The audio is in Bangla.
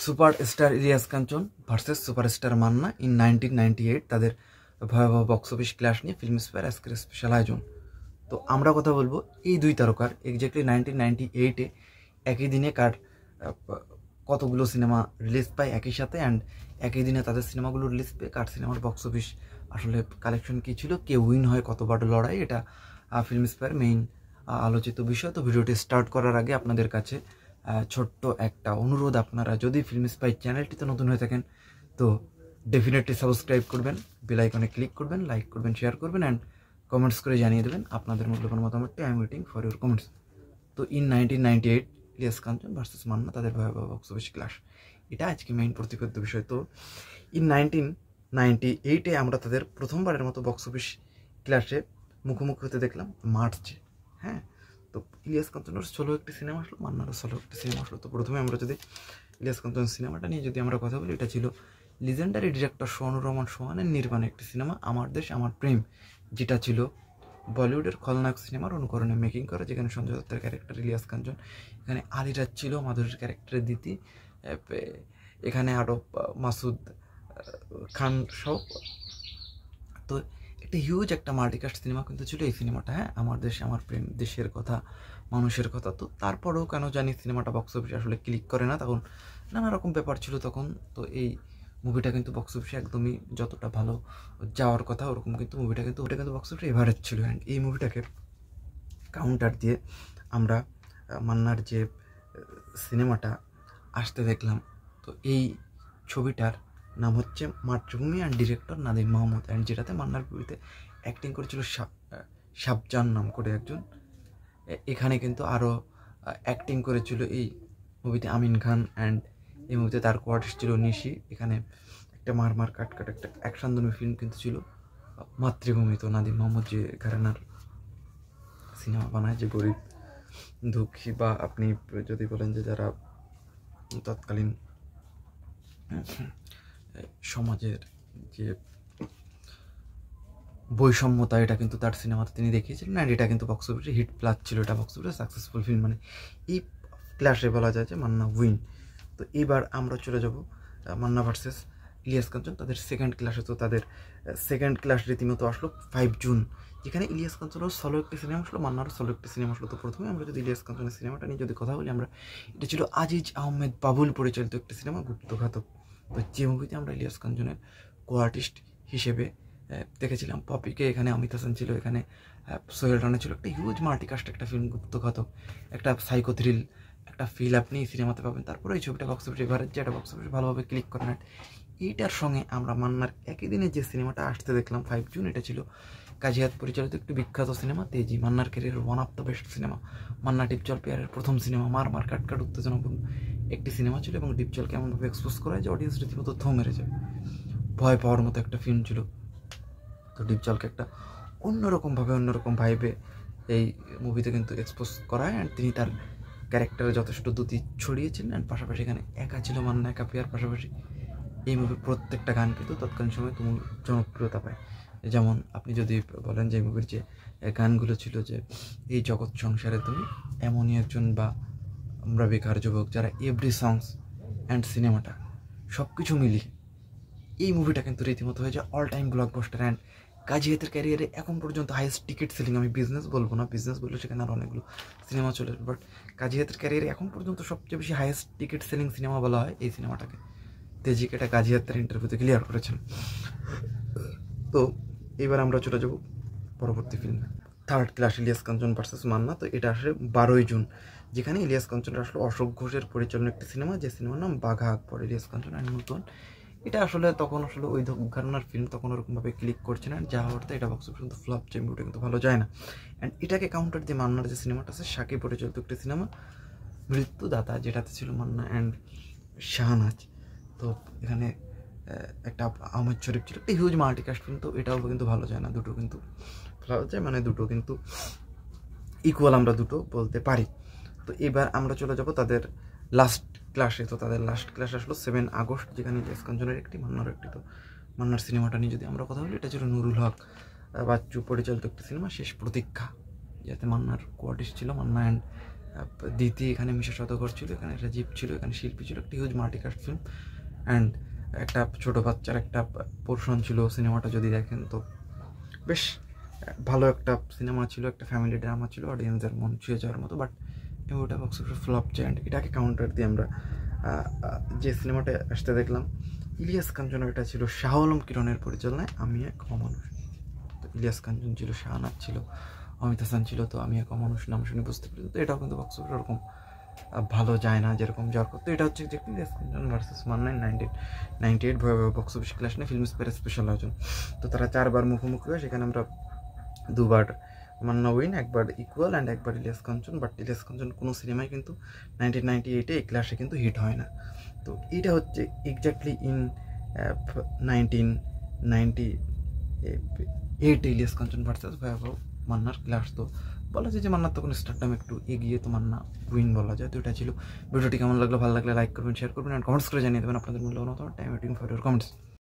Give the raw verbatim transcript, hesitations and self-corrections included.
Superstar Ilias Kanchan versus superstar Manna in nineteen ninety eight তাদের ভয়াবহ বক্স অফিস ক্লাশ নিয়ে ফিল্ম স্পেয়ার আজকের স্পেশাল আয়োজন। তো আমরা কথা বলবো এই দুই তারকার এক্স্যাক্টলি নাইনটিন নাইনটি এইটে একই দিনে কার কতগুলো সিনেমা রিলিজ পায় একই সাথে, অ্যান্ড একই দিনে তাদের সিনেমাগুলো রিলিজ পেয়ে কার সিনেমার বক্স অফিস আসলে কালেকশন কী ছিল, কে উইন হয়, কতবার লড়াই, এটা ফিল্ম স্পেয়ার মেইন আলোচিত বিষয়। তো ভিডিওটি স্টার্ট করার আগে আপনাদের কাছে ছোট্ট একটা অনুরোধ, আপনারা যদি ফিল্ম স্পাই চ্যানেলটিতে নতুন হয়ে থাকেন তো ডেফিনেটলি সাবস্ক্রাইব করবেন, বেল আইকনে ক্লিক করবেন, লাইক করবেন, শেয়ার করবেন, অ্যান্ড কমেন্টস করে জানিয়ে দেবেন আপনাদের মূল্যবান মতামতটি। I am waiting for your comments. তো in nineteen ninety eight Ilias Kanchan versus Manna তাদের ভয়াবহ বক্স অফিস ক্লাশ, এটা আজকে মেইন প্রতিপাদ্য বিষয়। তো ইন নাইনটিন নাইনটি এইটে আমরা তাদের প্রথমবারের মতো বক্স অফিস ক্লাশে মুখোমুখি হতে দেখলাম মার্চে। হ্যাঁ, তো ইলিয়াস কাঞ্চনের ষোলো একটি সিনেমা আসলো, মান্নারও ষোলো একটি সিনেমা আসলো। তো প্রথমে আমরা যদি ইলিয়াস কাঞ্চন সিনেমাটা নিয়ে যদি আমরা কথা বলি, এটা ছিল লিজেন্ডারি ডিরেক্টর সোহানুর রহমান সোহানের নির্মাণে একটি সিনেমা, আমার দেশ আমার প্রেম, যেটা ছিল বলিউডের খলনায়ক সিনেমার অনুকরণে মেকিং করা, যেখানে সঞ্জয় দত্তের ক্যারেক্টার ইলিয়াস কাঞ্চন, এখানে আলিরাজ ছিল মাধুরীর ক্যারেক্টারের দিতি, এখানে আরও মাসুদ খান সহ। তো একটা হিউজ একটা মাল্টিকাস্ট সিনেমা কিন্তু ছিল এই সিনেমাটা। হ্যাঁ, আমার দেশ আমার প্রেম, দেশের কথা, মানুষের কথা। তো তারপরেও কেন জানি সিনেমাটা বক্স অফিসে আসলে ক্লিক করে না, তখন নানা রকম ব্যাপার ছিল তখন। তো এই মুভিটা কিন্তু বক্স অফিসে একদমই যতটা ভালো যাওয়ার কথা ওরকম কিন্তু মুভিটা কিন্তু ওটা কিন্তু বক্স অফিসে এভারেজ ছিল। অ্যান্ড এই মুভিটাকে কাউন্টার দিয়ে আমরা মান্নার যে সিনেমাটা আসতে দেখলাম। তো এই ছবিটার নাম হচ্ছে Matribhumi, and director Nadim Mahmud, and যেটাতে মান্নার মুভিতে অ্যাক্টিং করেছিল শাবজান নাম করে একজন। এখানে কিন্তু আরও অ্যাক্টিং করেছিল এই মুভিতে আমিন খান, অ্যান্ড এই মুভিতে তার কোয়ার্টিস্ট ছিল নিশি। এখানে একটা মার মার কাট কাট একটা অ্যাকশনধর্মী ফিল্ম কিন্তু ছিল মাতৃভূমি। তো নাদিম মাহমুদ যে ঘরানার সিনেমা বানায়, যে গরিব দুঃখী বা আপনি যদি বলেন যে যারা তৎকালীন সমাজের যে বৈষম্যতা, এটা কিন্তু তার সিনেমাতে তিনি দেখিয়েছিলেন, অ্যান্ড এটা কিন্তু বক্স অফিসে হিট প্লাস ছিল, এটা বক্স অফিসে সাকসেসফুল ফিল্ম। মানে এই ক্লাসে বলা যায় যে মান্না উইন। তো এবার আমরা চলে যাব মান্না ভার্সেস ইলিয়াস কাঞ্চন তাদের সেকেন্ড ক্লাসে। তো তাদের সেকেন্ড ক্লাস রীতিমতো আসলো ফাইভ জুন, যেখানে ইলিয়াস কাঞ্চনেরও ষোলো একটি সিনেমা আসলো, মান্নারও ষোলো একটি সিনেমা আসলো। তো প্রথমে আমরা যদি ইলিয়াস কাঞ্চনের সিনেমাটা নিয়ে যদি কথা বলি, আমরা এটা ছিল আজিজ আহমেদ বাবুল পরিচালিত একটি সিনেমা, গুপ্তঘাতক। তো যে মুভিতে আমরা ইলিয়াস কাঞ্চনের কো আর্টিস্ট হিসেবে দেখেছিলাম পপিকে, এখানে অমিত হাসান ছিল, এখানে সোহেল রানা ছিল। একটা হিউজ মাল্টিকাস্ট একটা ফিল্ম, গুপ্তঘাতক, একটা সাইকো থ্রিল একটা ফিল আপনি এই সিনেমাতে পাবেন। তারপরে এই ছবিটা বক্স অফিসে এভারেজ, যেটা বক্স অফিসে ভালোভাবে ক্লিক করে না। এইটার সঙ্গে আমরা মান্নার একই দিনে যে সিনেমাটা আসতে দেখলাম ফাইভ জুন, এটা ছিল কাজিয়াত পরিচালিত একটি বিখ্যাত সিনেমা তেজি, মান্নার career one of the best সিনেমা। মান্না ডিপজল পেয়ারের প্রথম সিনেমা, মার মার কাট কাট উত্তেজনাপূর্ণ একটি সিনেমা ছিল, এবং ডিপজলকে এমনভাবে এক্সপোজ করা হয় যে অডিয়েন্স রীতিমতো থো মেরে যায়, ভয় পাওয়ার মতো একটা ফিল্ম ছিল। তো ডিপজলকে একটা অন্যরকমভাবে অন্যরকম ভাইবে এই মুভিতে কিন্তু এক্সপোজ করা হয়, অ্যান্ড তিনি তার ক্যারেক্টারে যথেষ্ট দ্যুতি ছড়িয়েছিলেন। অ্যান্ড পাশাপাশি এখানে একা ছিল মান্না, একা পেয়ার পাশাপাশি এই মুভির প্রত্যেকটা গান কিন্তু তৎকালীন সময় তুমুল জনপ্রিয়তা পায়। যেমন আপনি যদি বলেন যে এই মুভির যে গানগুলো ছিল, যে এই জগৎ সংসারে তুমি এমনই একজন, বা আমরা বেকার যুবক, যারা এভরি সংস অ্যান্ড সিনেমাটা সব কিছু মিলিয়ে এই মুভিটা কিন্তু রীতিমতো হয়ে যায় অল টাইম ব্লকবাস্টার। অ্যান্ড কাজিয়াতের ক্যারিয়ারে এখন পর্যন্ত হাইয়েস্ট টিকিট সেলিং, আমি বিজনেস বলবো না, বিজনেস বললে সেখানে আর অনেকগুলো সিনেমা চলে আসবে, বাট কাজিয়াতের ক্যারিয়ারে এখন পর্যন্ত সবচেয়ে বেশি হাইয়েস্ট টিকিট সেলিং সিনেমা বলা হয় এই সিনেমাটাকে। তেজিকে এটা কাজিয়াতের ইন্টারভিউতে ক্লিয়ার করেছেন। তো এবার আমরা চলে যাব পরবর্তী ফিল্মে, third clash Ilias Kanchan versus Manna. তো এটা আসলে বারোই জুন, যেখানে ইলিয়াস কাঞ্চন আসলে অশোক ঘোষের পরিচালনা একটি সিনেমা, যে সিনেমার নাম বাঘা আকবর। ইলিয়াস কাঞ্চন অ্যান্ড নতুন, এটা আসলে তখন আসলে ওই ঘরানার ফিল্ম তখন ওরকমভাবে ক্লিক করছে না, যা হওয়ার এটা বক্স অফিস কিন্তু ফ্লপ, যে মুভিটা কিন্তু ভালো যায় না। অ্যান্ড এটাকে কাউন্টার দিয়ে মান্নার যে সিনেমাটা আছে সাকিব পরিচালিত একটি সিনেমা মৃত্যুদাতা, যেটাতে ছিল মান্না অ্যান্ড শাহনাজ। তো এখানে একটা আহমেদ শরীফ ছিল, একটা হিউজ মাল্টিকাস্ট ফিল্ম। তো এটাও কিন্তু ভালো যায় না, দুটো কিন্তু ভালো যায়, মানে দুটো কিন্তু ইকুয়াল আমরা দুটো বলতে পারি। তো এবার আমরা চলে যাব তাদের লাস্ট ক্লাসে। তো তাদের লাস্ট ক্লাস আসলো সেভেন আগস্ট, যেখানে ইলিয়াস কাঞ্চনের একটি, মান্নার একটি। তো মান্নার সিনেমাটা নিয়ে যদি আমরা কথা বলি, এটা ছিল নুরুল হক বাচ্চু পরিচালিত একটি সিনেমা, শেষ প্রতীক্ষা, যাতে মান্নার কোয়ার্টিস্ট ছিল মান্না অ্যান্ড দ্বিতীয় এখানে মিশা সদাগর ছিল, এখানে একটা জিপ ছিল, এখানে শিল্পী ছিল, একটা হিউজ মাল্টিকাস্ট ফিল্ম অ্যান্ড একটা ছোটো বাচ্চার একটা পোর্শন ছিল সিনেমাটা যদি দেখেন তো বেশ ভালো একটা সিনেমা ছিল, একটা ফ্যামিলি ড্রামা ছিল, অডিয়েন্সের মন ছুঁয়ে যাওয়ার মতো। বাট ওটা বক্স অফিসে ফ্লপ যায় অ্যান্ড এটাকে কাউন্টার দিয়ে আমরা যে সিনেমাটা আসতে দেখলাম ইলিয়াস কাঞ্চন, এটা ছিল শাহ আলম কিরণের পরিচালনায় আমি এক অমানুষ। তো ইলিয়াস কাঞ্চন ছিল, শাহনাজ ছিল, অমিত হাসান ছিল। তো আমি এক অমানুষ নাম শুনে বুঝতে পারি তো এটাও কিন্তু বক্স অফিসে ওরকম ভালো যায় না যেরকম যাওয়ার কথা। তো এটা হচ্ছে যে Ilias Kanchan versus Manna nineteen ninety eight ভয়াবহ বক্স অফিস ক্লাস নিয়ে ফিল্মস্পাইর স্পেশাল আয়োজন। তো তারা চারবার মুখোমুখি হয়, সেখানে আমরা দুবার মান্না উইন, একবার ইকুয়াল অ্যান্ড একবার ইলিয়াস কাঞ্চন। বাট ইলিয়াস কাঞ্চন কোনো সিনেমায় কিন্তু নাইনটিন নাইনটি এইটে এই ক্লাসে কিন্তু হিট হয় না। তো এটা হচ্ছে exactly in nineteen ninety eight Ilias Kanchan versus ভয়াবহ মান্নার ক্লাস। তো বলা যায় যে মান্নার তখন স্টারডাম একটু এগিয়ে, তো মান্না উইন বলা যায়। তো এটা ছিল ভিডিওটি। কেমন লাগলো, ভালো লাগলে লাইক করবেন, শেয়ার করবেন অ্যান্ড কমেন্টস করে জানিয়ে দেবেন আপনাদের মূল্যবান মতামত। Time waiting for your comments.